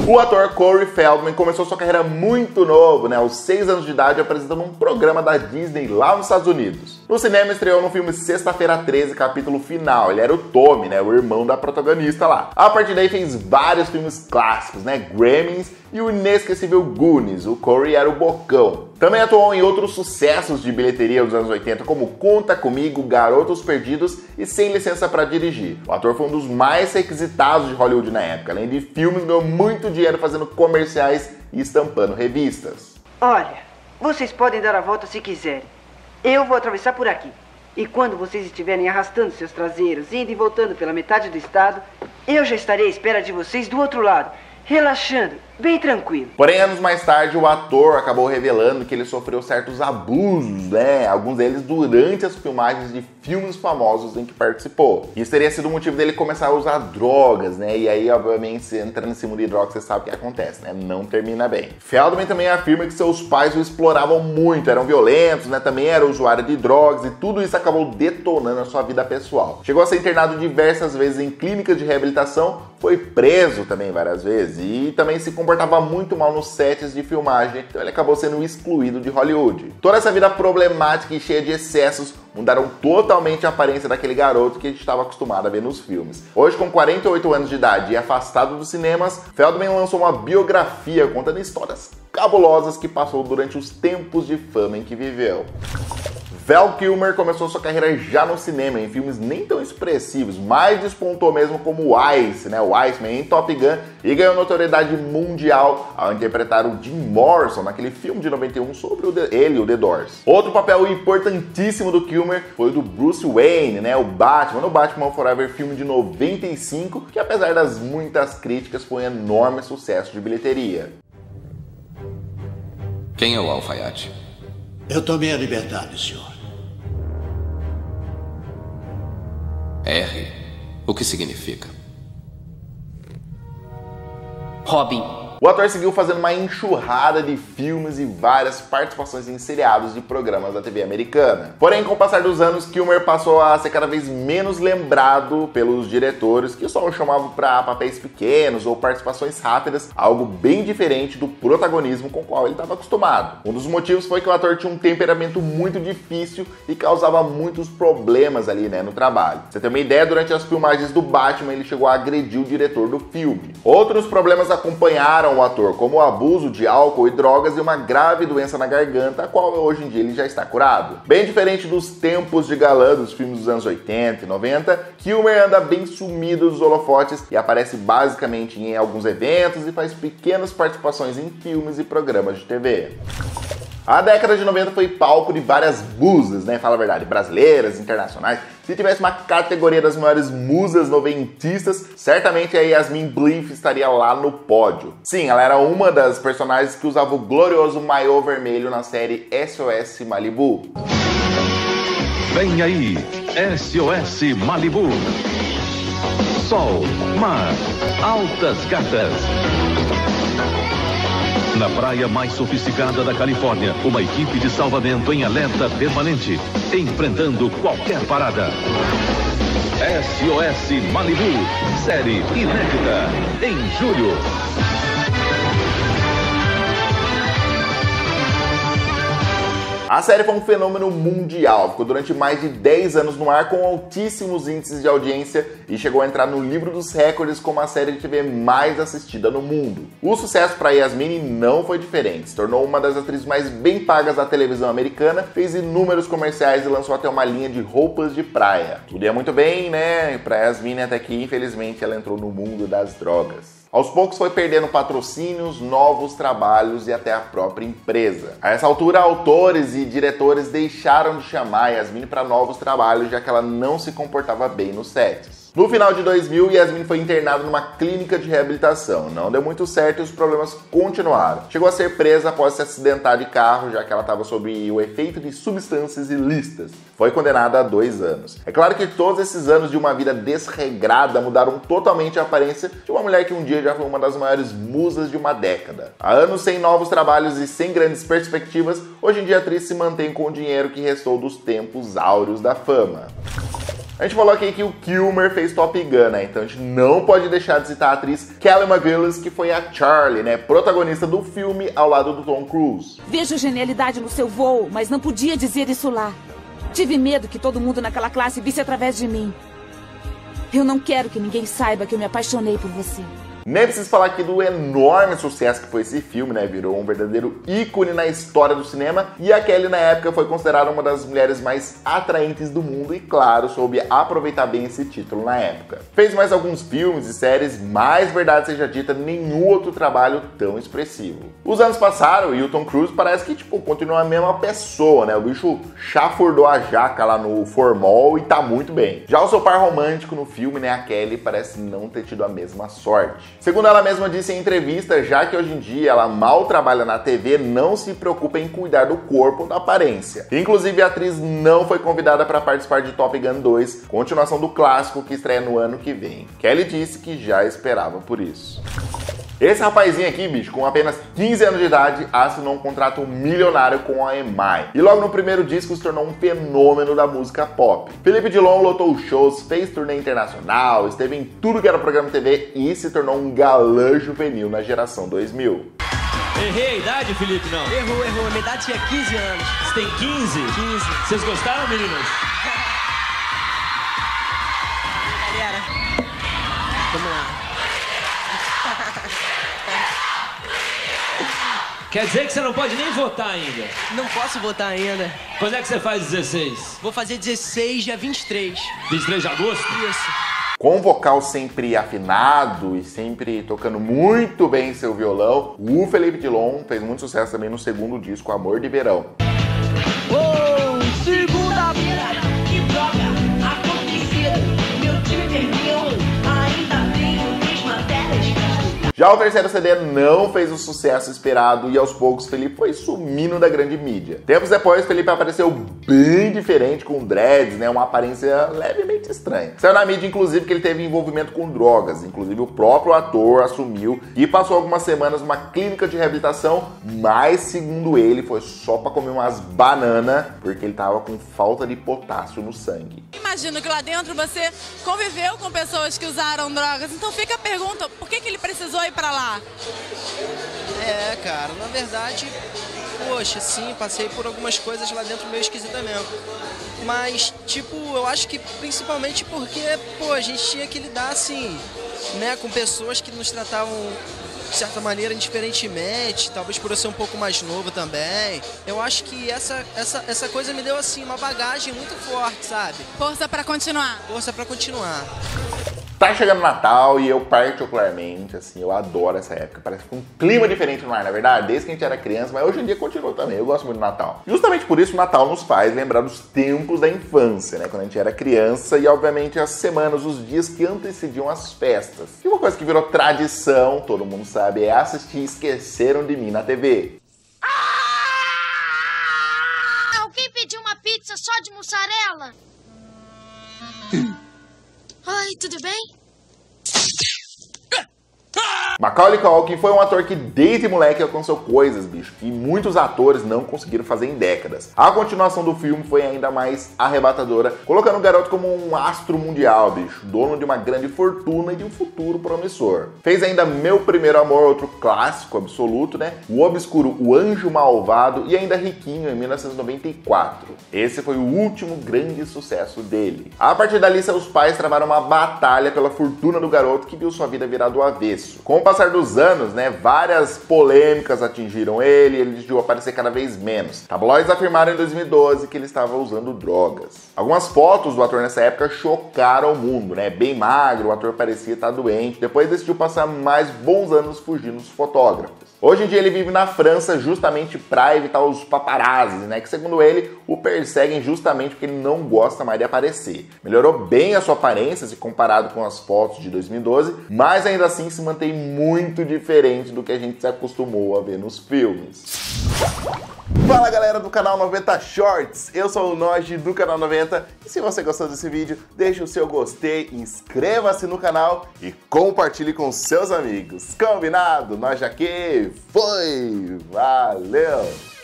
O ator Corey Feldman começou sua carreira muito novo, né, aos 6 anos de idade, apresentando um programa da Disney lá nos Estados Unidos. No cinema estreou no filme Sexta-feira 13, capítulo final. Ele era o Tommy, né, o irmão da protagonista lá. A partir daí fez vários filmes clássicos, né, Gremlins e o inesquecível Goonies. O Corey era o Bocão. Também atuou em outros sucessos de bilheteria dos anos 80, como Conta Comigo, Garotos Perdidos e Sem Licença para Dirigir. O ator foi um dos mais requisitados de Hollywood na época. Além de filmes, ganhou muito dinheiro fazendo comerciais e estampando revistas. Olha, vocês podem dar a volta se quiserem. Eu vou atravessar por aqui. E quando vocês estiverem arrastando seus traseiros, indo e voltando pela metade do estado, eu já estarei à espera de vocês do outro lado, relaxando, bem tranquilo. Porém, anos mais tarde, o ator acabou revelando que ele sofreu certos abusos, né? Alguns deles durante as filmagens de filmes famosos em que participou. Isso teria sido o motivo dele começar a usar drogas, né? E aí, obviamente, se entra nesse mundo de drogas, você sabe o que acontece, né? Não termina bem. Feldman também afirma que seus pais o exploravam muito, eram violentos, né? Também era usuário de drogas e tudo isso acabou detonando a sua vida pessoal. Chegou a ser internado diversas vezes em clínicas de reabilitação, foi preso também várias vezes e também se comportava muito mal nos sets de filmagem, então ele acabou sendo excluído de Hollywood. Toda essa vida problemática e cheia de excessos mudaram totalmente a aparência daquele garoto que a gente estava acostumado a ver nos filmes. Hoje, com 48 anos de idade e afastado dos cinemas, Feldman lançou uma biografia contando histórias cabulosas que passou durante os tempos de fama em que viveu. Val Kilmer começou sua carreira já no cinema, em filmes nem tão expressivos, mas despontou mesmo como o Ice, né, o Iceman em Top Gun, e ganhou notoriedade mundial ao interpretar o Jim Morrison naquele filme de 91 sobre o The Doors. Outro papel importantíssimo do Kilmer foi o do Bruce Wayne, né, o Batman, no Batman Forever, filme de 95, que apesar das muitas críticas foi um enorme sucesso de bilheteria. Quem é o alfaiate? Eu tomei a liberdade, senhor. R. O que significa? Robin. O ator seguiu fazendo uma enxurrada de filmes e várias participações em seriados de programas da TV americana. Porém, com o passar dos anos, Kilmer passou a ser cada vez menos lembrado pelos diretores, que só o chamavam para papéis pequenos ou participações rápidas, algo bem diferente do protagonismo com o qual ele estava acostumado. Um dos motivos foi que o ator tinha um temperamento muito difícil e causava muitos problemas ali, né, no trabalho. Pra você ter uma ideia, durante as filmagens do Batman, ele chegou a agredir o diretor do filme. Outros problemas acompanharam o ator, como o abuso de álcool e drogas e uma grave doença na garganta, a qual hoje em dia ele já está curado. Bem diferente dos tempos de galã dos filmes dos anos 80 e 90, Kilmer anda bem sumido dos holofotes e aparece basicamente em alguns eventos e faz pequenas participações em filmes e programas de TV. A década de 90 foi palco de várias musas, né? Fala a verdade, brasileiras, internacionais. Se tivesse uma categoria das maiores musas noventistas, certamente a Yasmin Bleeth estaria lá no pódio. Sim, ela era uma das personagens que usava o glorioso maiô vermelho na série SOS Malibu. Vem aí, SOS Malibu. Sol, mar, altas gatas. Na praia mais sofisticada da Califórnia, uma equipe de salvamento em alerta permanente, enfrentando qualquer parada. SOS Malibu, série inédita, em julho. A série foi um fenômeno mundial, ficou durante mais de 10 anos no ar com altíssimos índices de audiência e chegou a entrar no livro dos recordes como a série de TV mais assistida no mundo. O sucesso para Yasmin não foi diferente, se tornou uma das atrizes mais bem pagas da televisão americana, fez inúmeros comerciais e lançou até uma linha de roupas de praia. Tudo ia muito bem, né, para Yasmin, até que infelizmente ela entrou no mundo das drogas. Aos poucos foi perdendo patrocínios, novos trabalhos e até a própria empresa. A essa altura, autores e diretores deixaram de chamar Yasmin para novos trabalhos, já que ela não se comportava bem nos sets. No final de 2000, Yasmin foi internada numa clínica de reabilitação. Não deu muito certo e os problemas continuaram. Chegou a ser presa após se acidentar de carro, já que ela estava sob o efeito de substâncias ilícitas. Foi condenada a 2 anos. É claro que todos esses anos de uma vida desregrada mudaram totalmente a aparência de uma mulher que um dia já foi uma das maiores musas de uma década. Há anos sem novos trabalhos e sem grandes perspectivas, hoje em dia a atriz se mantém com o dinheiro que restou dos tempos áureos da fama. A gente falou aqui que o Kilmer fez Top Gun, né? Então a gente não pode deixar de citar a atriz Kelly McGillis, que foi a Charlie, né? Protagonista do filme ao lado do Tom Cruise. Vejo genialidade no seu voo, mas não podia dizer isso lá. Tive medo que todo mundo naquela classe visse através de mim. Eu não quero que ninguém saiba que eu me apaixonei por você. Nem preciso falar aqui do enorme sucesso que foi esse filme, né? Virou um verdadeiro ícone na história do cinema. E a Kelly, na época, foi considerada uma das mulheres mais atraentes do mundo e, claro, soube aproveitar bem esse título na época. Fez mais alguns filmes e séries, mas, verdade seja dita, nenhum outro trabalho tão expressivo. Os anos passaram e o Tom Cruise parece que, continua a mesma pessoa, né? O bicho chafurdou a jaca lá no formol e tá muito bem. Já o seu par romântico no filme, né? A Kelly parece não ter tido a mesma sorte. Segundo ela mesma disse em entrevista, já que hoje em dia ela mal trabalha na TV, não se preocupa em cuidar do corpo ou da aparência. Inclusive, a atriz não foi convidada para participar de Top Gun 2, continuação do clássico que estreia no ano que vem. Kelly disse que já esperava por isso. Esse rapazinho aqui, bicho, com apenas 15 anos de idade, assinou um contrato milionário com a EMI. E logo no primeiro disco se tornou um fenômeno da música pop. Felipe Dilon lotou shows, fez turnê internacional, esteve em tudo que era programa de TV e se tornou um galã juvenil na geração 2000. Errei a idade, Felipe, não? Errou. Minha idade tinha 15 anos. Você tem 15? 15. Vocês gostaram, meninas? Galera, vamos lá. Quer dizer que você não pode nem votar ainda? Não posso votar ainda. Quando é que você faz 16? Vou fazer 16, dia 23. 23 de agosto? Isso. Com um vocal sempre afinado e sempre tocando muito bem seu violão, o Felipe Dilon fez muito sucesso também no segundo disco, Amor de Verão. Segunda-feira, que droga, acontecido, meu time perdeu, ainda tenho 3 matérias. Já o terceiro CD não fez o sucesso esperado e aos poucos Felipe foi sumindo da grande mídia. Tempos depois, Felipe apareceu bem diferente com dreads, né, uma aparência levemente estranha. Saiu na mídia, inclusive, que ele teve envolvimento com drogas. Inclusive, o próprio ator assumiu e passou algumas semanas numa clínica de reabilitação, mas, segundo ele, foi só pra comer umas bananas, porque ele tava com falta de potássio no sangue. Imagino que lá dentro você conviveu com pessoas que usaram drogas, então fica a pergunta, por que ele precisou ir pra lá? Cara, na verdade, poxa, sim, passei por algumas coisas lá dentro meio esquisita mesmo. Mas, eu acho que principalmente porque, a gente tinha que lidar, assim, né, com pessoas que nos tratavam de certa maneira indiferentemente, talvez por eu ser um pouco mais novo também. Eu acho que essa coisa me deu, assim, uma bagagem muito forte, sabe? Força pra continuar. Força pra continuar. Tá chegando o Natal e eu particularmente, assim, eu adoro essa época. Parece que um clima diferente no ar, na verdade, desde que a gente era criança, mas hoje em dia continua também. Eu gosto muito do Natal. Justamente por isso o Natal nos faz lembrar dos tempos da infância, né? Quando a gente era criança e, obviamente, as semanas, os dias que antecediam as festas. E uma coisa que virou tradição, todo mundo sabe, é assistir Esqueceram de Mim na TV. Alguém pediu uma pizza só de mussarela? Oi, tudo bem? Macaulay Culkin foi um ator que desde moleque alcançou coisas, bicho, que muitos atores não conseguiram fazer em décadas. A continuação do filme foi ainda mais arrebatadora, colocando o garoto como um astro mundial, bicho, dono de uma grande fortuna e de um futuro promissor. Fez ainda Meu Primeiro Amor, outro clássico absoluto, né? O Obscuro, O Anjo Malvado e ainda Riquinho, em 1994. Esse foi o último grande sucesso dele. A partir dali, seus pais travaram uma batalha pela fortuna do garoto que viu sua vida virar do avesso. Com o passar dos anos, né, várias polêmicas atingiram ele e ele decidiu aparecer cada vez menos. Tabloides afirmaram em 2012 que ele estava usando drogas. Algumas fotos do ator nessa época chocaram o mundo, né? Bem magro, o ator parecia estar doente. Depois decidiu passar mais bons anos fugindo dos fotógrafos. Hoje em dia ele vive na França justamente para evitar os paparazzis, né? Que segundo ele, o perseguem justamente porque ele não gosta mais de aparecer. Melhorou bem a sua aparência se comparado com as fotos de 2012, mas ainda assim se mantém muito diferente do que a gente se acostumou a ver nos filmes. Fala galera do canal 90 Shorts, eu sou o Noji do canal 90 e se você gostou desse vídeo, deixe o seu gostei, inscreva-se no canal e compartilhe com seus amigos. Combinado? Nós aqui, foi! Valeu!